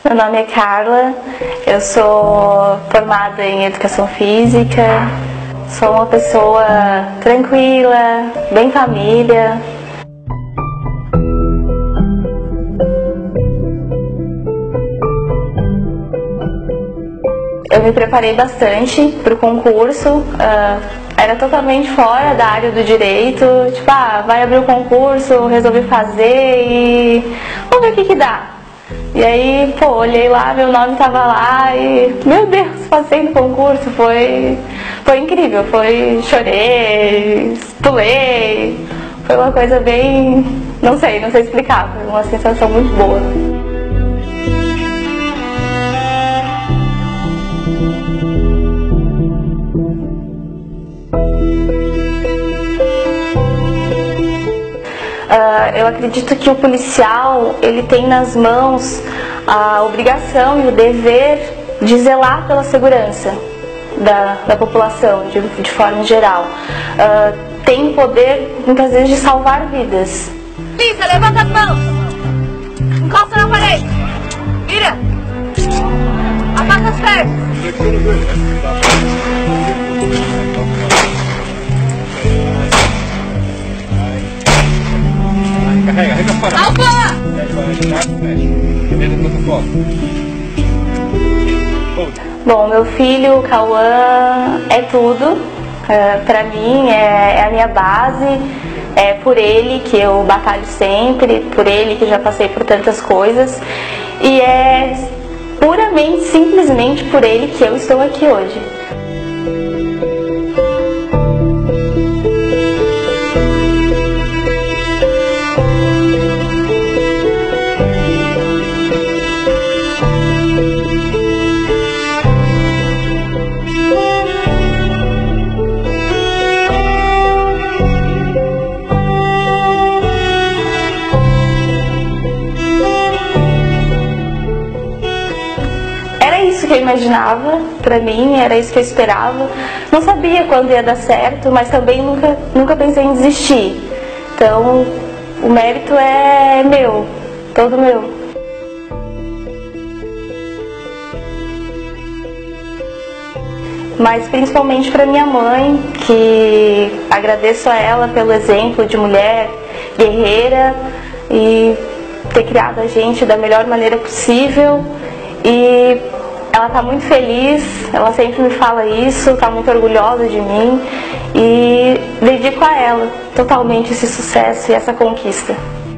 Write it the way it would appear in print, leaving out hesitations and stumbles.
Meu nome é Carla, eu sou formada em Educação Física, sou uma pessoa tranquila, bem família. Eu me preparei bastante para o concurso, era totalmente fora da área do direito, tipo, vai abrir o concurso, resolvi fazer e vamos ver o que dá. E aí, olhei lá, meu nome tava lá e, meu Deus, passei no concurso, foi incrível, chorei, pulei, foi uma coisa bem, não sei explicar, foi uma sensação muito boa. Eu acredito que o policial, ele tem nas mãos a obrigação e o dever de zelar pela segurança da população, de forma geral. Tem o poder, muitas vezes, de salvar vidas. Lisa, levanta as mãos! Encosta na parede! Vira! Afasta as pernas! Carrega fora. Alfa! Bom, meu filho, Cauã, é tudo. Pra mim, é a minha base. É por ele que eu batalho sempre, por ele que já passei por tantas coisas. E é puramente, simplesmente por ele que eu estou aqui hoje. Que eu imaginava, pra mim, era isso que eu esperava. Não sabia quando ia dar certo, mas também nunca pensei em desistir. Então, o mérito é meu, todo meu. Mas principalmente para minha mãe, que agradeço a ela pelo exemplo de mulher guerreira e ter criado a gente da melhor maneira possível. E ela está muito feliz, ela sempre me fala isso, está muito orgulhosa de mim e dedico a ela totalmente esse sucesso e essa conquista.